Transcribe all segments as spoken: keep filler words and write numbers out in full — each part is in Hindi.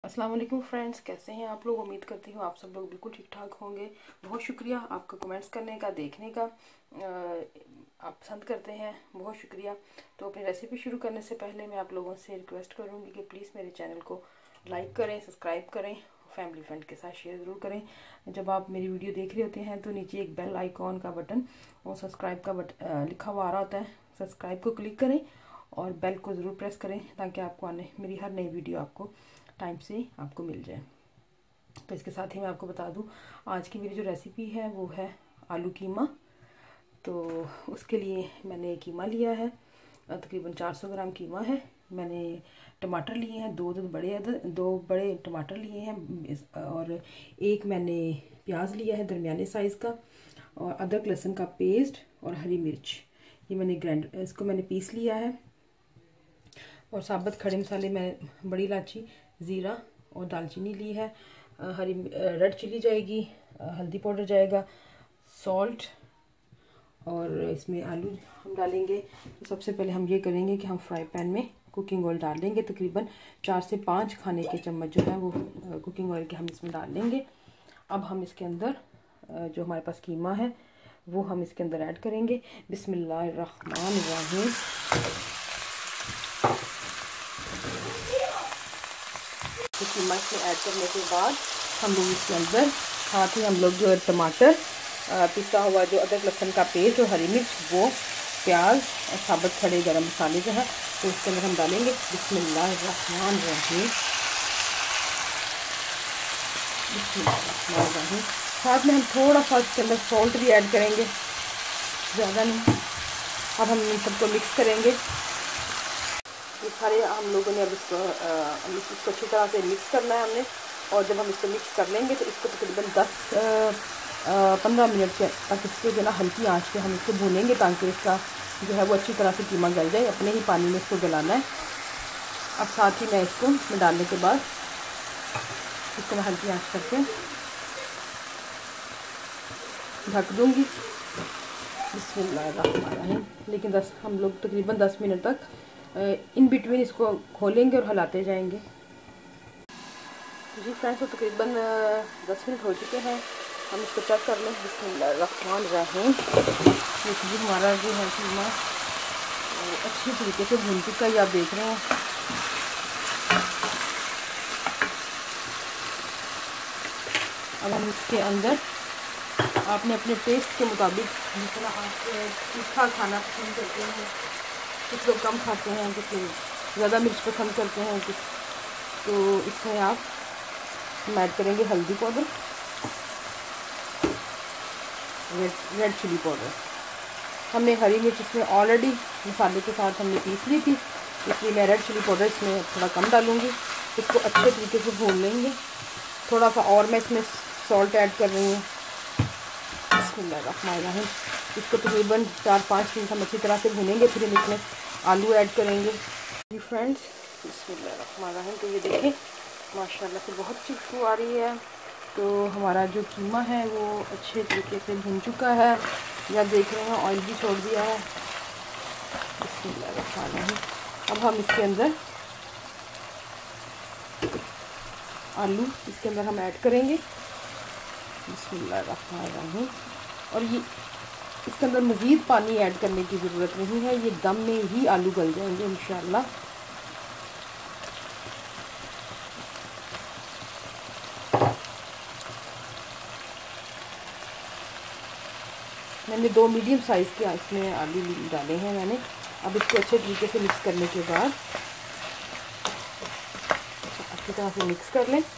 अस्सलाम वालेकुम फ्रेंड्स, कैसे हैं आप लोग। उम्मीद करती हूँ आप सब लोग बिल्कुल ठीक ठाक होंगे। बहुत शुक्रिया आपका कमेंट्स करने का, देखने का। आप पसंद करते हैं, बहुत शुक्रिया। तो अपनी रेसिपी शुरू करने से पहले मैं आप लोगों से रिक्वेस्ट करूँगी कि प्लीज़ मेरे चैनल को लाइक करें, सब्सक्राइब करें, फैमिली फ्रेंड के साथ शेयर ज़रूर करें। जब आप मेरी वीडियो देख रहे होते हैं तो नीचे एक बेल आइकॉन का बटन और सब्सक्राइब का बटन लिखा हुआ आ रहा होता है, सब्सक्राइब को क्लिक करें और बेल को ज़रूर प्रेस करें ताकि आपको आने मेरी हर नई वीडियो आपको टाइम से आपको मिल जाए। तो इसके साथ ही मैं आपको बता दूं, आज की मेरी जो रेसिपी है वो है आलू कीमा। तो उसके लिए मैंने कीमा लिया है, तकरीबन चार सौ ग्राम कीमा है। मैंने टमाटर लिए हैं, दो दो बड़े दो बड़े टमाटर लिए हैं और एक मैंने प्याज लिया है दरमियाने साइज़ का, और अदरक लहसुन का पेस्ट और हरी मिर्च, ये मैंने ग्राइंड इसको मैंने पीस लिया है। और साबुत खड़े मसाले में बड़ी इलायची, ज़ीरा और दालचीनी ली है। हरी रेड चिली जाएगी, हल्दी पाउडर जाएगा, सॉल्ट, और इसमें आलू हम डालेंगे। तो सबसे पहले हम ये करेंगे कि हम फ्राई पैन में कुकिंग ऑयल डाल देंगे। तकरीबन चार से पाँच खाने के चम्मच जो है वो कुकिंग ऑयल के हम इसमें डाल देंगे। अब हम इसके अंदर जो हमारे पास कीमा है वो हम इसके अंदर ऐड करेंगे। बिस्मिल्लाहिर्रहमानिर्रहीम। तो कीमा इसमें ऐड करने के बाद हम लोग इसके अंदर साथ ही हम लोग जो है टमाटर, पिसा हुआ जो अदरक लहसुन का पेस्ट और हरी मिर्च, वो प्याज और साबुत खड़े गरम मसाले जो है तो इसके अंदर हम डालेंगे। बिस्मिल्लाहिर्रहमानिर्रहीम। बिस्मिल्लाहिर्रहमानिर्रहीम। साथ में हम थोड़ा सा इसके अंदर सॉल्ट भी ऐड करेंगे, ज़्यादा नहीं। अब हम इन सबको मिक्स करेंगे। ये सारे हम लोगों ने अब इसको इसको अच्छी तरह से मिक्स करना है हमने। और जब हम इसको मिक्स कर लेंगे तो इसको तकरीबन दस पंद्रह मिनट के तक इसको जो ना हल्की आंच पे हम इसको भूनेंगे ताकि इसका जो है वो अच्छी तरह से कीमा गल जाए। अपने ही पानी में इसको गलाना है। अब साथ ही मैं इसको में डालने के बाद इसको मैं हल्की आंच करके ढक दूँगी। बिस्मिल्लाहिर्रहमानिर्रहीम। लेकिन दस हम लोग तकरीबन दस मिनट तक इन बिटवीन इसको खोलेंगे और हिलाते जाएंगे। जी फ्रेंड्स, तो तकरीबन दस मिनट हो चुके हैं, हम इसको चेक कर लें। बिस्मिल्लाहिर्रहमानिर्रहीम। देखिए हमारा जो है कीमा अच्छी तरीके से भून चुका है, आप देख रहे हैं। अब हम इसके अंदर आपने अपने टेस्ट के मुताबिक जितना आप तीखा खाना पसंद करते हैं, कुछ लोग कम खाते हैं, कुछ लोग ज़्यादा मिर्च पसंद करते हैं, कुछ तो इसमें आप हम ऐड करेंगे हल्दी powder, red red chilli powder. हमने हरी मिर्च इसमें ऑलरेडी मसाले के साथ हमने पीस ली थी, इसलिए मैं रेड चिली पाउडर इसमें थोड़ा कम डालूँगी। इसको अच्छे तरीके से भून लेंगे। थोड़ा सा और मैं इसमें सॉल्ट ऐड कर रही हूँ। बिस्मिल्लाहिर्रहमानिर्रहीम। इसको तकरीबन चार पाँच मिनट हम अच्छी तरह से भूनेंगे, फिर हम इसमें आलू ऐड करेंगे। जी फ्रेंड्स, बिस्मिल्लाहिर्रहमानिर्रहीम। तो ये देखें माशाल्लाह से बहुत अच्छी खुशबू आ रही है। तो हमारा जो कीमा है वो अच्छे तरीके से भुन चुका है, या देख रहे हैं ऑयल भी छोड़ दिया है। बिस्मिल्लाहिर्रहमानिर्रहीम। अब हम इसके अंदर आलू इसके अंदर हम ऐड करेंगे। बिस्मिल्लाहिर्रहमानिर्रहीम। और ये इसके अंदर मज़ीद पानी ऐड करने की ज़रूरत नहीं है, ये दम में ही आलू गल जाएंगे इंशाल्लाह। मैंने दो मीडियम साइज़ के इसमें आलू डाले हैं मैंने। अब इसको अच्छे तरीके से मिक्स करने के बाद अच्छी तरह से मिक्स कर लें।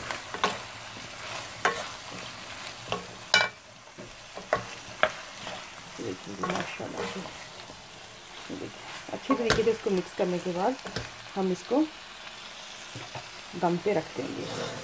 देखिए माशाल्लाह से, देखिए अच्छी तरीके से इसको मिक्स करने के बाद हम इसको दम पे रख देंगे।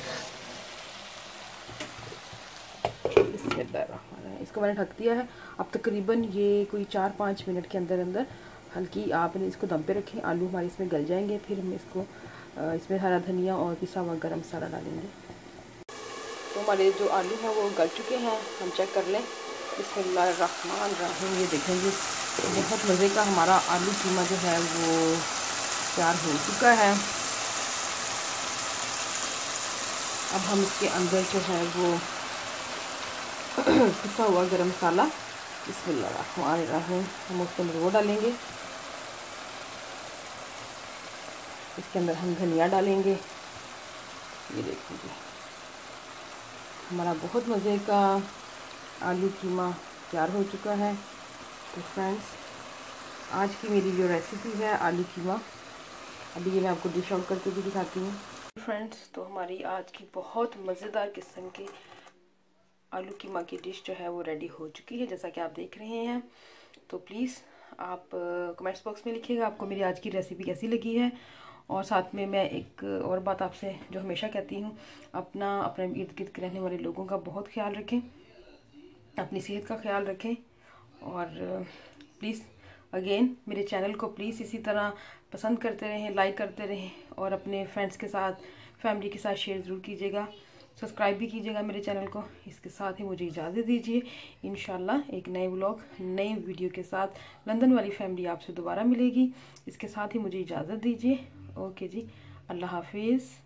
इसको मैंने ढक दिया है। अब तकरीबन ये कोई चार पाँच मिनट के अंदर अंदर हल्की आपने इसको दम पे रखें, आलू हमारे इसमें गल जाएंगे। फिर हम इसको इसमें हरा धनिया और पिसा हुआ गरम मसाला डालेंगे। तो हमारे जो आलू हैं वो गल चुके हैं, हम चेक कर लें। बिस्मिल्लाहिर्रहमानिर्रहीम। ये देखेंगे बहुत मज़े का हमारा आलू कीमा जो है वो तैयार हो चुका है। अब हम इसके अंदर जो है वो पिसा हुआ गरम मसाला बिस्मिल्लाहिर्रहमानिर्रहीम हम उसके अंदर वो डालेंगे। इसके अंदर हम धनिया डालेंगे। ये देखिए हमारा बहुत मज़े का आलू कीमा तैयार हो चुका है। तो फ्रेंड्स, आज की मेरी जो रेसिपी है आलू कीमा, अभी ये मैं आपको डिश आउट करके भी दिखाती हूँ। फ्रेंड्स, तो हमारी आज की बहुत मज़ेदार किस्म की आलू कीमा की डिश जो है वो रेडी हो चुकी है, जैसा कि आप देख रहे हैं। तो प्लीज़ आप कमेंट्स बॉक्स में लिखिएगा आपको मेरी आज की रेसिपी कैसी लगी है। और साथ में मैं एक और बात आपसे जो हमेशा कहती हूँ, अपना अपने इर्द गिर्द के रहने वाले लोगों का बहुत ख्याल रखें, अपनी सेहत का ख्याल रखें। और प्लीज़ अगेन मेरे चैनल को प्लीज़ इसी तरह पसंद करते रहें, लाइक करते रहें और अपने फ्रेंड्स के साथ, फैमिली के साथ शेयर ज़रूर कीजिएगा। सब्सक्राइब भी कीजिएगा मेरे चैनल को। इसके साथ ही मुझे इजाज़त दीजिए। इंशाल्लाह एक नए व्लॉग, नई वीडियो के साथ लंदन वाली फैमिली आपसे दोबारा मिलेगी। इसके साथ ही मुझे इजाज़त दीजिए। ओके जी, अल्लाह हाफिज़।